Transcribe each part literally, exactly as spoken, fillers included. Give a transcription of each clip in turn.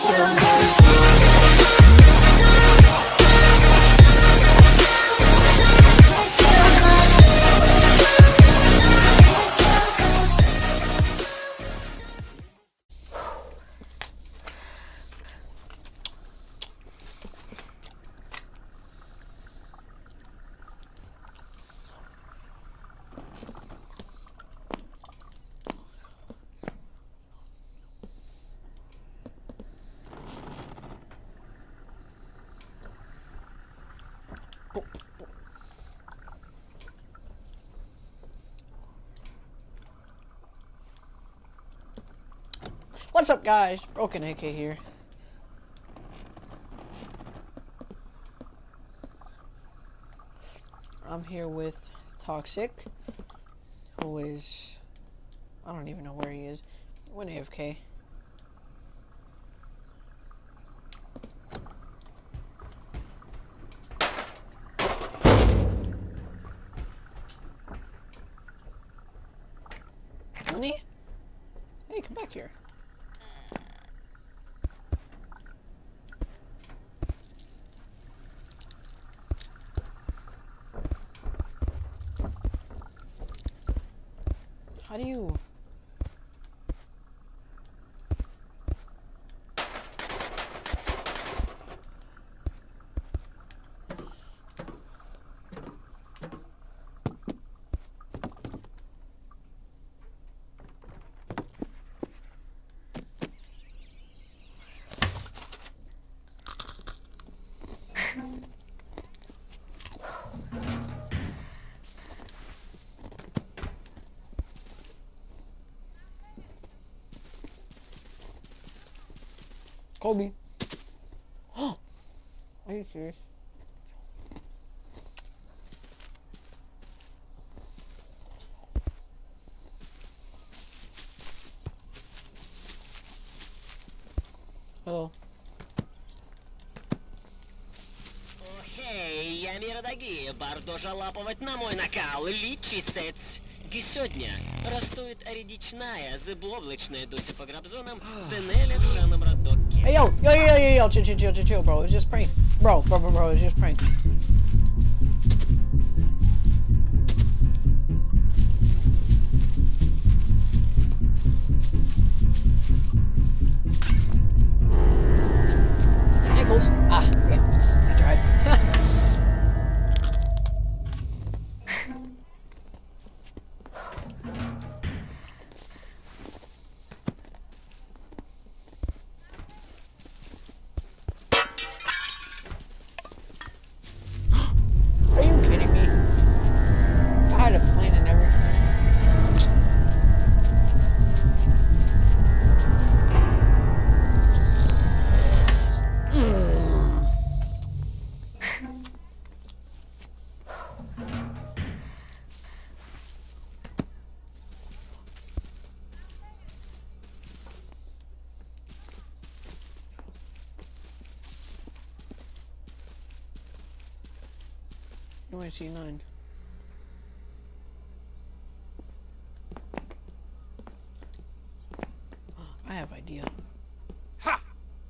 What's up, guys? Broken A K here. I'm here with Toxic, who is, I don't even know where he is. Went A F K. Money? Hey, come back here. How do you... Kobe. Are you serious? Hello. Эй, я миродорогие, bardzo жалапывать на мой накал, личисец. Сегодня растует редичная, зыблоблачная дося по грабзонам, тенеля в шаном родоке. Hey yo, yo, yo, yo, yo, chill, chill, chill, chill, chill, bro. It's just prank, bro, bro, bro, bro. It's just prank. Ankles. Ah, damn. I tried. Are you kidding me? I had a plan and everything. Mm. U I C nine. I have idea. Ha!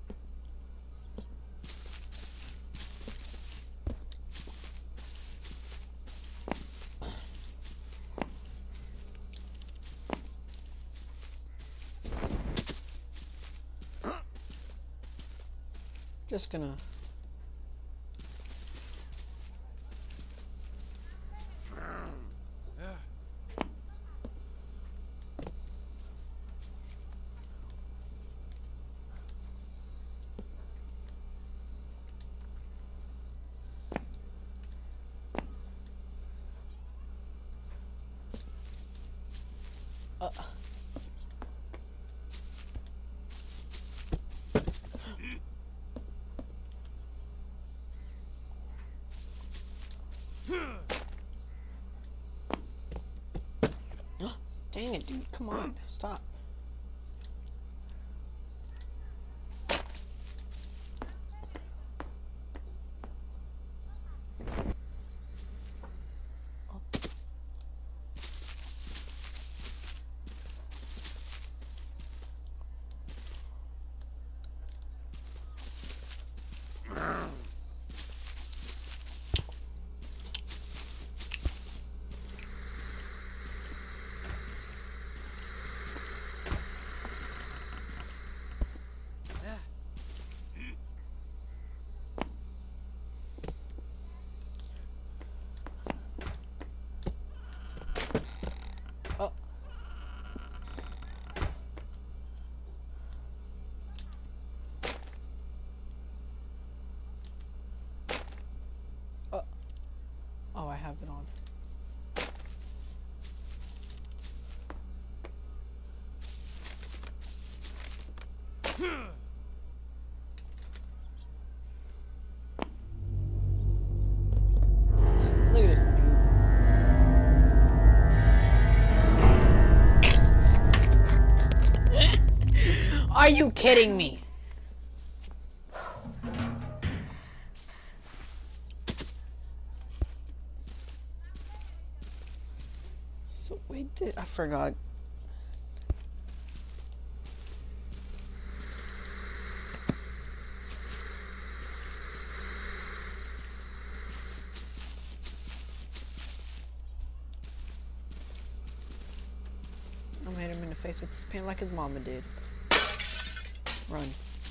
Just gonna. Uh. Dang it, dude. Come on. Stop. Look at this dude. Are you kidding me? So wait, did I forgot? I'm gonna hit him in the face with this pen like his mama did. Run.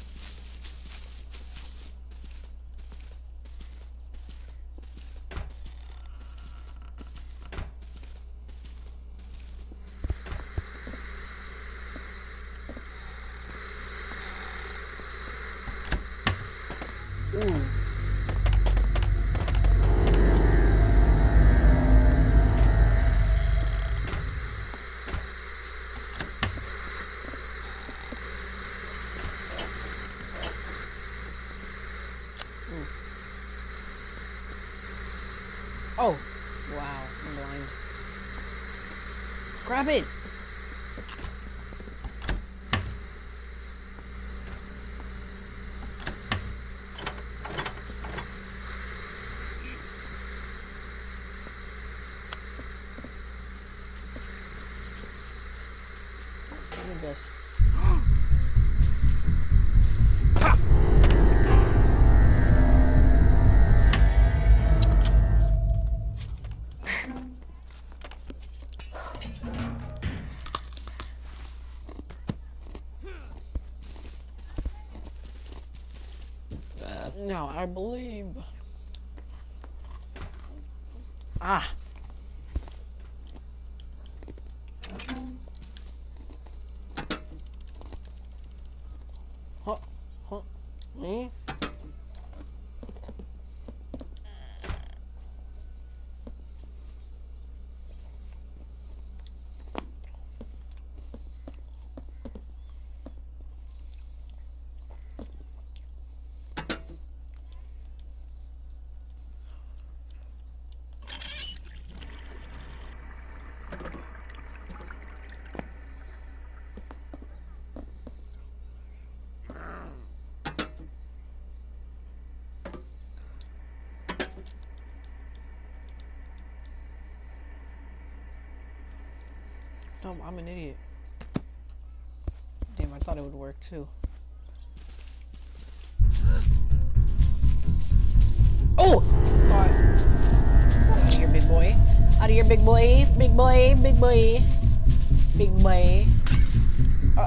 Ooh. Oh, wow, I'm blind. Grab it! Give me this. No, I believe. Ah. Huh? Huh? Me? No, I'm an idiot. Damn, I thought it would work too. Oh! Alright. Out of here, big boy. Out of here, big boy. Big boy, big boy. Big boy. Uh.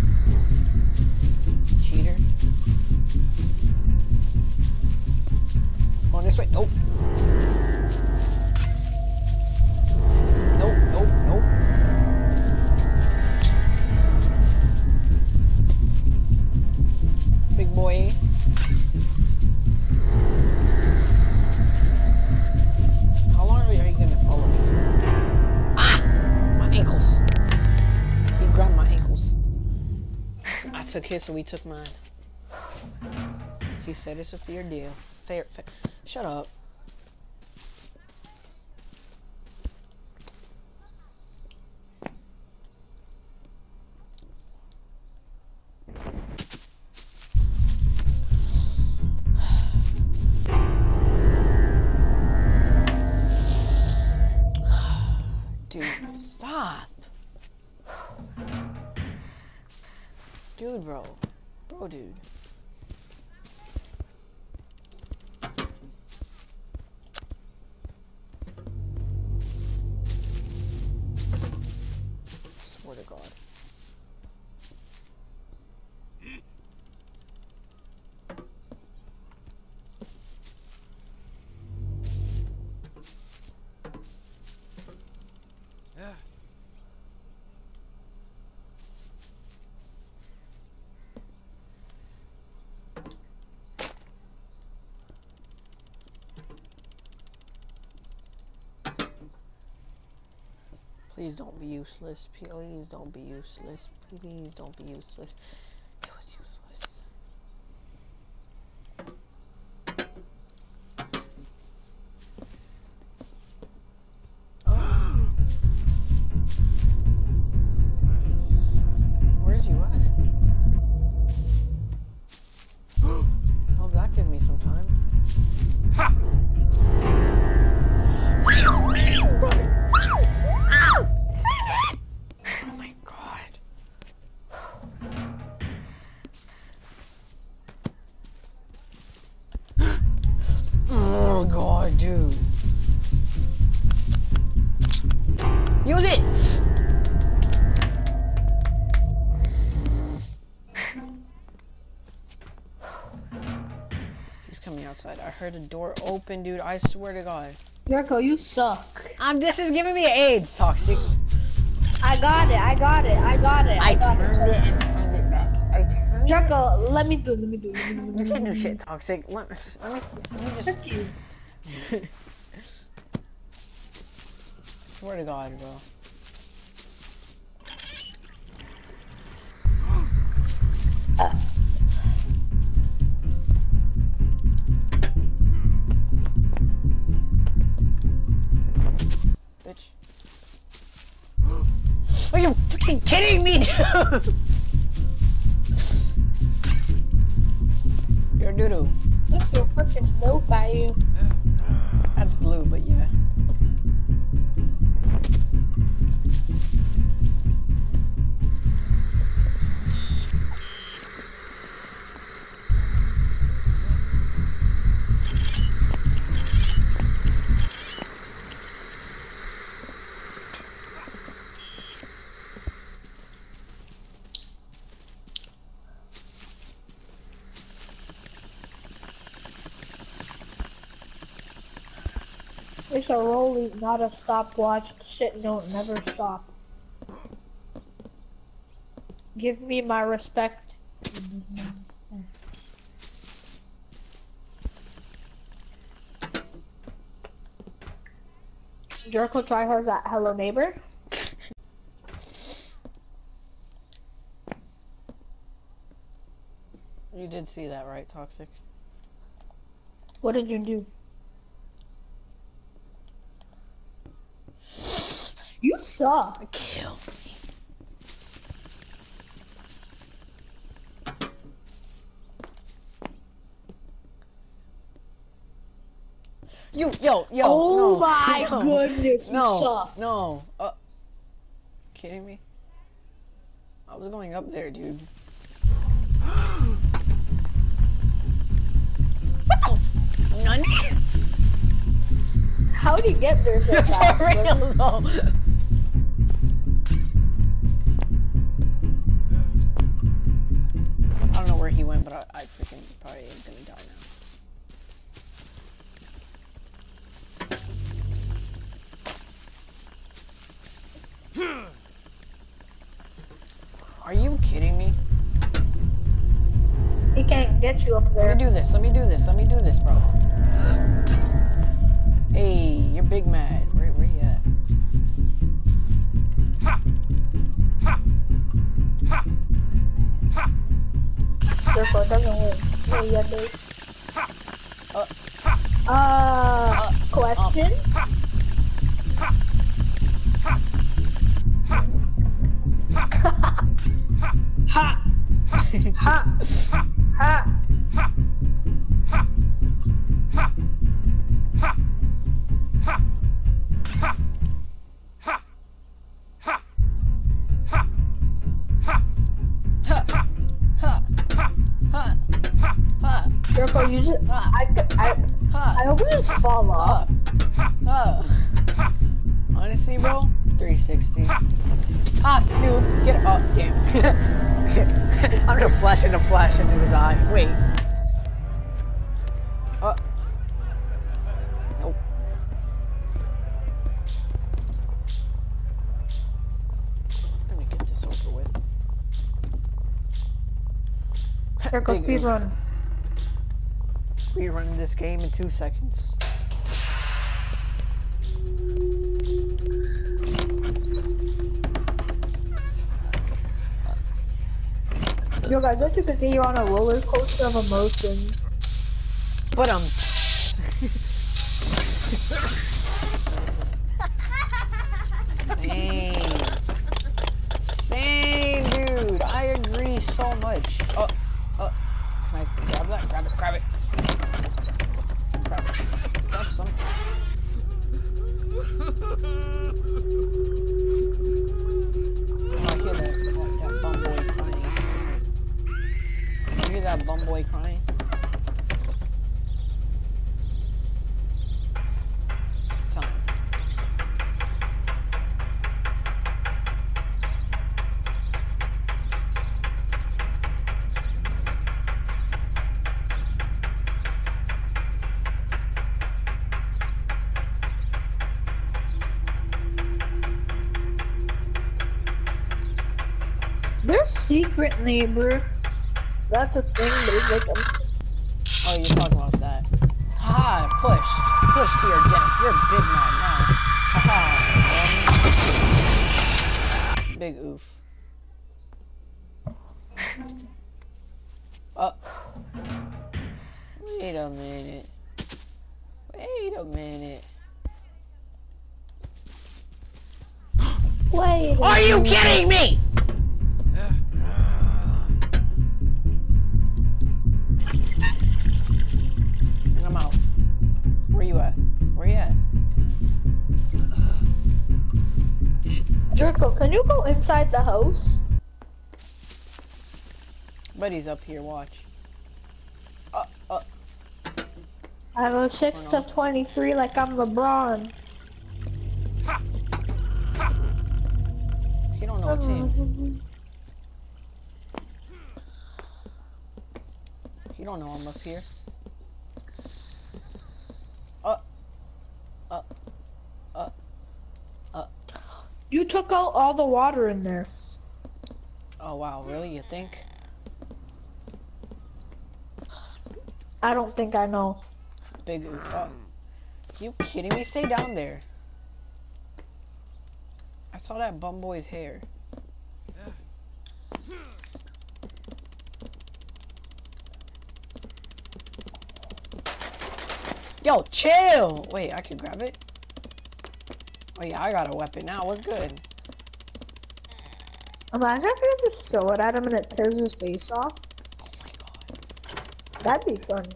Cheater. Going this way. Nope. Nope, nope, nope. Big boy. How long are you gonna follow me? Ah! My ankles. He grabbed my ankles. I took his, so we took mine. He said it's a fair deal. Fair, fair. Shut up. Dude, stop. Dude, bro. Bro, dude. Swear to God. Yeah. Please don't be useless. Please don't be useless. Please don't be useless. It was useless. outside. I heard a door open, dude. I swear to God. Jericho, you suck. Um, this is giving me AIDS, Toxic. I got it. I got it. I got it. I, I got turned it. it and turned it back. I turned it. Jericho, let me do. Let me do. Let me do. You can't do shit, Toxic. Let, let me. Let me just. Fuck you. Swear to God, bro. Uh. Bitch. Are you fucking kidding me, dude? You're doo-doo. Look your freaking milk at you. That's blue, but yeah. It's a rolling, not a stopwatch. Shit don't never stop. Give me my respect. Jericho tryhards at Hello Neighbor. You did see that, right, Toxic? What did you do? You suck. Kill me. You, yo, yo, Oh no, my no, goodness, you no, suck. No, uh, kidding me? I was going up there, dude. What the? None? How'd he get there so fast? For real, though. I don't know where he went, but I, I freaking probably am gonna die now. Are you kidding me? He can't get you up there. Let me do this, let me do this, let me do this, bro. Hey, you're big mad. Where, where you at? Ha! Ha! Ha! Ha! Therefore, it doesn't win. No, yeah, dude. Uh, Uh, uh, question? Ha! Ha! Ha! Ha! Ha! Ha! Ha! Ha! Jericho, you just, I, I, I hope you just fall off. Uh, honestly, bro, three sixty. Ah, noob, get up, damn. I'm just flashing a flash into his eye. Wait. Uh. Nope. I'm gonna get this over with. Jericho, Big speed oof. run. We running this game in two seconds. Yo, guys, don't you can see you're on a roller coaster of emotions. But um. Same. Same, dude. I agree so much. Oh, oh. Can I grab that? Grab it, grab it. Grab it. Grab something. Oh, I hear that, that, that bum boy crying. You hear that bum boy crying? Tell him. secret neighbor. That's a thing, but it's like a... Oh, you're talking about that. Haha, push. Push to your death. You're big man now. Haha. Um, big oof. Oh. Wait a minute. Wait a minute. Wait a Are you minute. kidding me? And I'm out. Where you at? Where you at? Jerko, can you go inside the house? Buddy's up here, watch. Uh, uh. I go six to twenty-three like I'm LeBron. You don't know what's in. You don't know I'm up here. Uh. Uh. Uh. Uh. You took out all the water in there. Oh wow, really? You think? I don't think I know. Big oof. Oh. You kidding me? Stay down there. I saw that bum boy's hair. Yo, chill! Wait, I can grab it? Oh yeah, I got a weapon now. What's good? Imagine if you just throw it at him and it tears his face off. Oh my god. That'd be funny.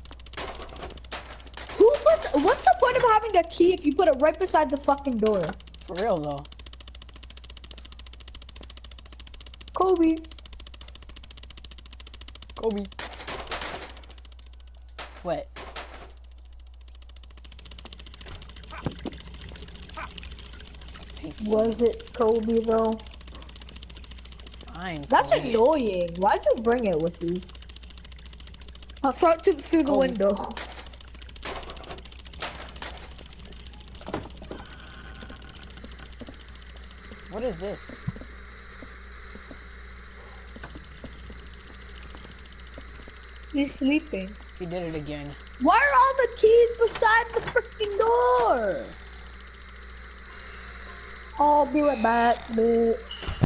Who puts, what's the point of having a key if you put it right beside the fucking door? For real though. Kobe. Kobe. What? Was it Kobe though? I'm That's Kobe. annoying. Why'd you bring it with you? I'll throw it to, through the Kobe. window. What is this? He's sleeping. He did it again. Why are all the keys beside the freaking door? I'll be right back, bitch.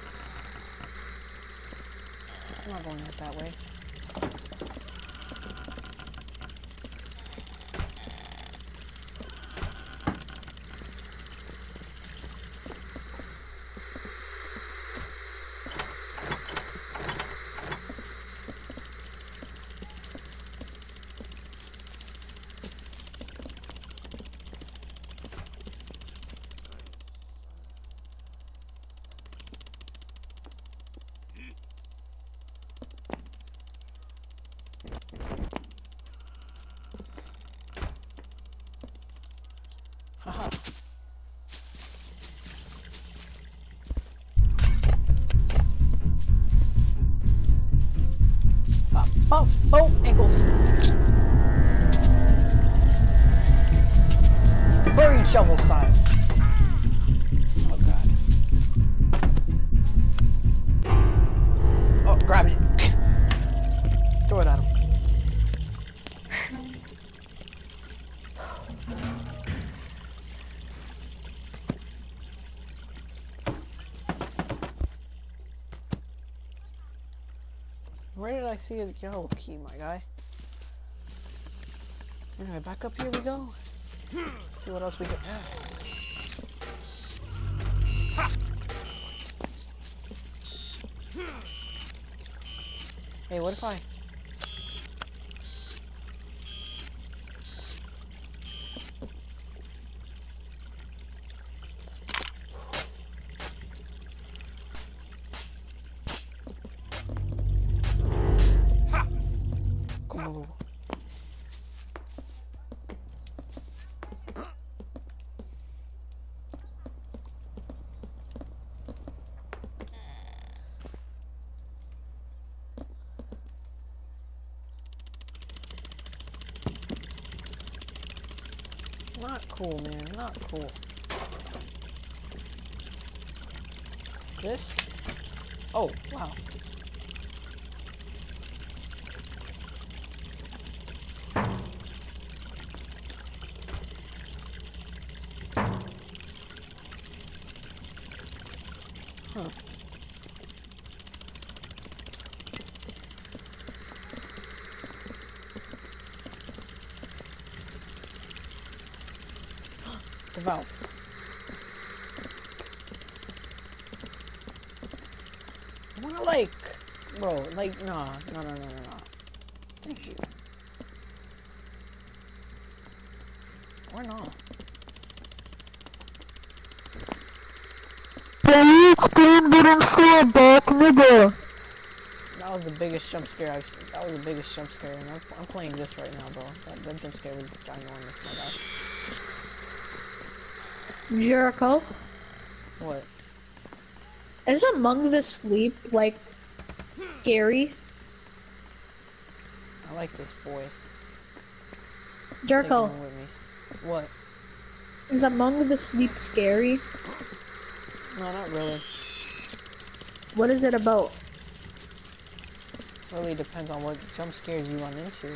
I'm not going out that way. Haha. Oh, oh, oh, ankles. Burning shovel style. Oh god. Oh, grab it. Throw it at him. Where did I see a yellow key, my guy? Anyway, back up here we go. See what else we got. Hey, what if I... Go, go, go. Not cool, man. Not cool. This? Oh, wow. Huh. The valve. I wanna like, bro, like, nah, no, no, no, no, no. Thank you. Why not? That was the biggest jump scare I've seen. That was the biggest jump scare, and I'm, I'm playing this right now, bro. That, that jump scare was ginormous, my guy. Jericho, What? is Among the Sleep like scary? I like this boy. Jericho, Taking him with me. What? is Among the Sleep scary? No, not really. What is it about? Really depends on what jump scares you run into.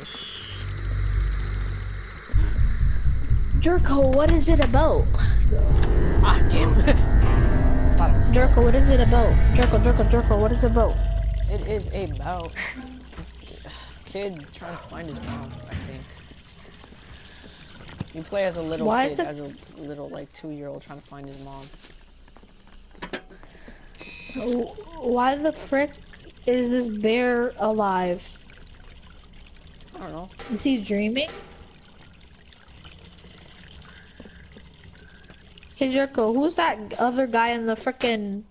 Jericho, what is it about? Ah, damn. Thought it was Jericho, what is it about? Jericho, Jericho, Jericho, what is it about? It is about kid trying to find his mom, I think. You play as a little Why kid, is it... as a little like two-year-old trying to find his mom. Why the frick is this bear alive? I don't know. Is he dreaming? Hey Jericho, who's that other guy in the frickin'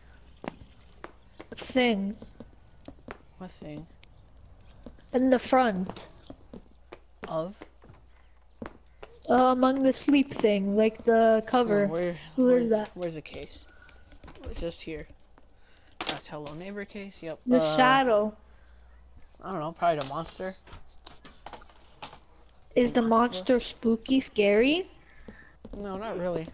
thing? What thing? In the front. Of? Uh, among the sleep thing, like the cover. Oh, where, Who where's, is that? Where's the case? It's just here. That's Hello Neighbor case. Yep. The uh, shadow. I don't know. Probably the monster. Is the monster? monster spooky, scary? No, not really.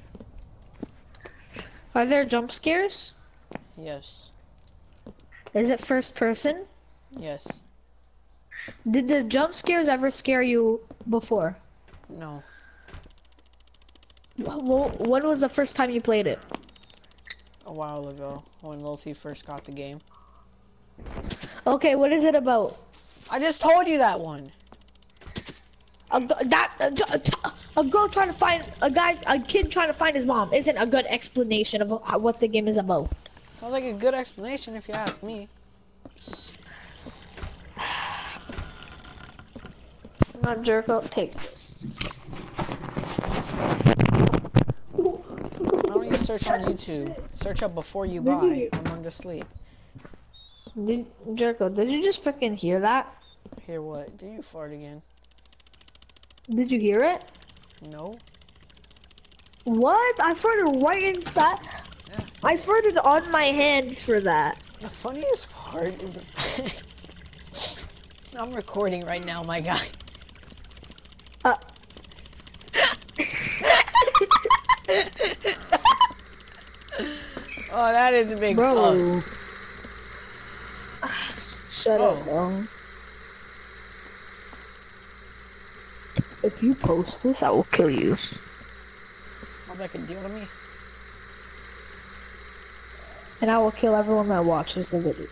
Are there jump scares? Yes. Is it first person? Yes. Did the jump scares ever scare you before? No. Wh- When was the first time you played it? A while ago, when Lil T first got the game. Okay, what is it about? I just told you that one. A, g- that a, t- a t- a girl trying to find a guy, a kid trying to find his mom isn't a good explanation of how, what the game is about. Sounds like a good explanation if you ask me. Not jerk up. Take this. Why don't you search on YouTube? Search up Before You Did Buy you- Among the Sleep. Did Jericho? Did you just freaking hear that? Hear what? Did you fart again? Did you hear it? No. What? I farted right inside. I farted on my hand for that. The funniest part is the fact I'm recording right now, my guy. Uh. Oh, that is a big Bro. tough. Shut Oh. up, bro. If you post this, I will kill you. Sounds like a deal to me. And I will kill everyone that watches the video.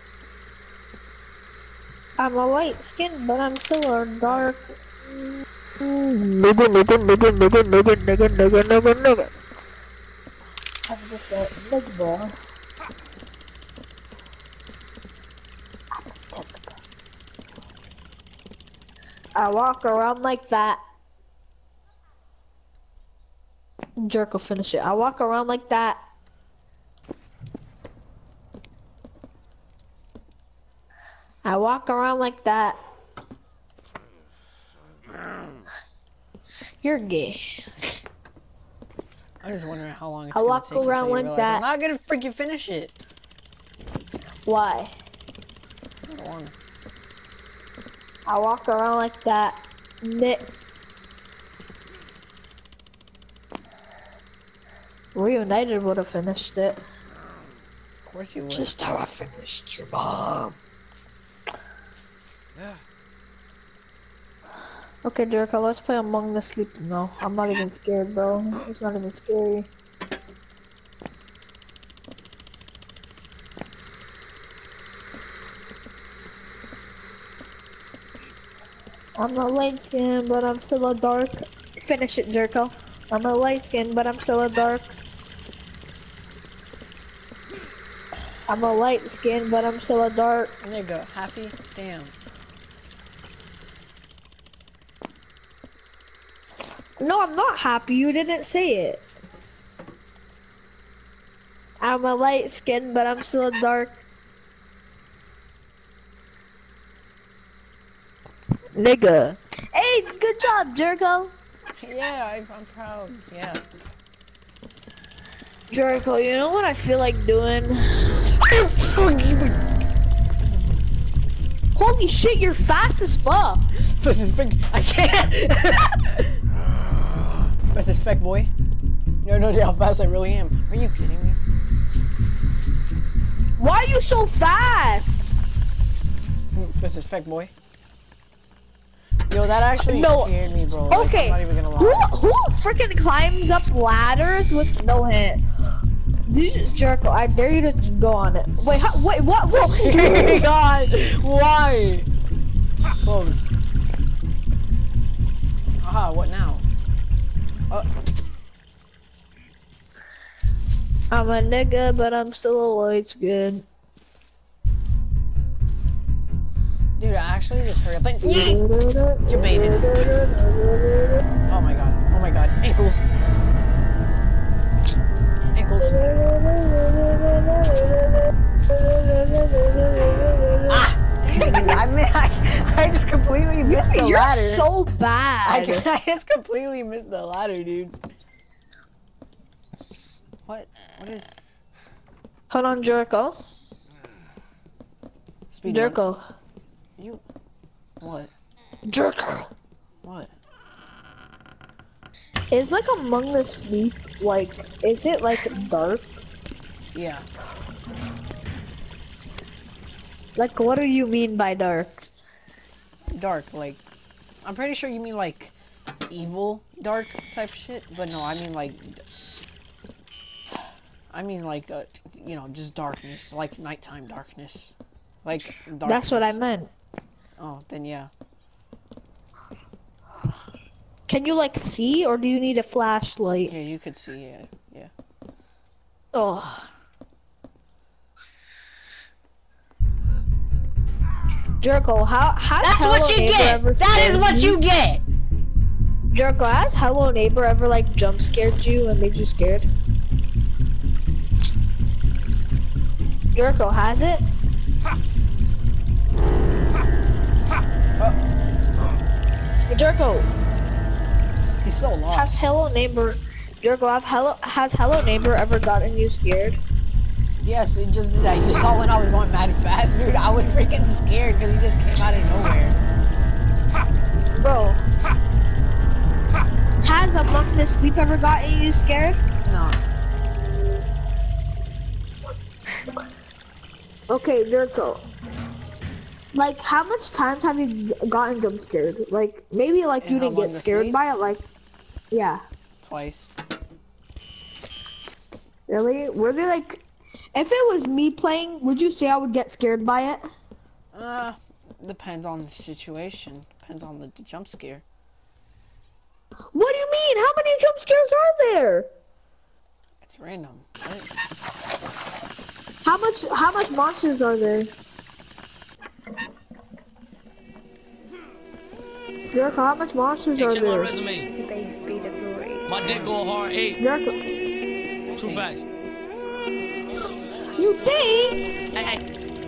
I'm a light skin, but I'm still a dark. Nigga, nigga, nigga, nigga, nigga, nigga, nigga, nigga, nigga. I'm just a big boy. I walk around like that. Jerk will finish it. I walk around like that. I walk around like that. You're gay. I'm just wondering how long it's I gonna walk take until around you like realize that. I'm not gonna freaking finish it. Why? I don't wanna. I walk around like that. Nick. Reunited would have finished it. course you would. Just how I finished your mom. Yeah. Okay, Jericho, let's play Among the Sleep. No, I'm not even scared, bro. It's not even scary. I'm a light skin, but I'm still a dark. Finish it, Jericho. I'm a light skin, but I'm still a dark. I'm a light skin, but I'm still a dark. Nigga, happy? Damn. No, I'm not happy. You didn't say it. I'm a light skin, but I'm still a dark. Nigga. Hey, good job, Jericho. Yeah, I, I'm proud. Yeah. Jericho, you know what I feel like doing? Holy shit, you're fast as fuck. This is big. I can't. That's a spec, boy. You have no idea how fast I really am. Are you kidding me? Why are you so fast? That's a spec, boy. Yo, that actually No. scared me, bro. Like, Okay, I'm not even gonna lie. who who freaking climbs up ladders with no hit? This Jericho, I dare you to go on it. Wait, how, wait, what? Whoa. Oh my god, why? Close. Aha, what now? Uh, I'm a nigga, but I'm still a light skin. dude, I actually just heard it, but you're baited. Oh my god, oh my god, ankles. Ankles. Ah! Dang, I, mean, I, I just completely missed the You're ladder. so I, bad. I just completely missed the ladder, dude. What? What is... Hold on, Jericho. Speed Jericho. run? You... What? Jericho. What? Is like Among the Sleep, like, is it like dark? Yeah. Like, what do you mean by dark? Dark, like... I'm pretty sure you mean like... evil dark type shit, but no, I mean like... I mean like, uh, you know, just darkness, like nighttime darkness. Like, darkness. That's what I meant. Oh, then yeah. Can you like see, or do you need a flashlight? Yeah, you could see, yeah, yeah. Oh. Jericho, how how That's Hello what you Neighbor get! ever That is scared what you? you get! Jericho, has Hello Neighbor ever like jump scared you and made you scared? Jericho, has it? Oh, Jericho, he's so lost. has Hello Neighbor, Jericho, have Hello has Hello Neighbor ever gotten you scared? Yes, it just did that. You saw when I was going mad fast, dude. I was freaking scared because he just came out of nowhere. Bro, has Among the Sleep ever gotten you scared? No. Okay, Jericho. Like, how much times have you gotten jump scared? Like, maybe like In you didn't Among get the scared Sleep? by it. Like, yeah. Twice. Really? Were they like? If it was me playing, would you say I would get scared by it? Uh, depends on the situation. Depends on the, the jump scare. What do you mean? How many jump scares are there? It's random. Right? How much? How much monsters are there? Jericho, how much monsters Hey, are check my there? resume. To base be the glory. My dick go hard eight. Jericho, True facts. you think? Hey, hey.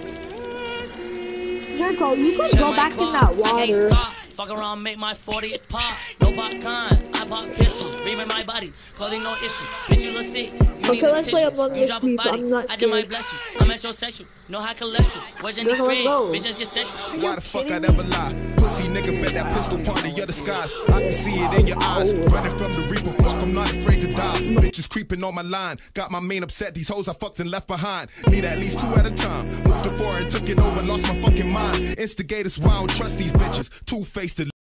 Jericho, you could Check go my back in clock. that I can't water. stop. Fuck around, make my forty pop. No popcorn, I pop pistols. Beaming my body, clothing no issue. Bitch, you look sick. You Okay, need a let's play tissue. Among You the drop a Sleep. body. I'm not I just might scared. bless you. I'm metrosexual. No high cholesterol. Where's your Let's crave? go. Bitches get sexual. Why the fuck I'd ever lie? Pussy nigga, bet that pistol part of your disguise. I can see it in your eyes. Running from the reaper, fuck I'm not afraid to die. Bitches creeping on my line. Got my main upset, these hoes I fucked and left behind. Need at least two at a time. Moved to four and took it over, lost my fucking mind. Instigators, why I don't trust these bitches. Two-faced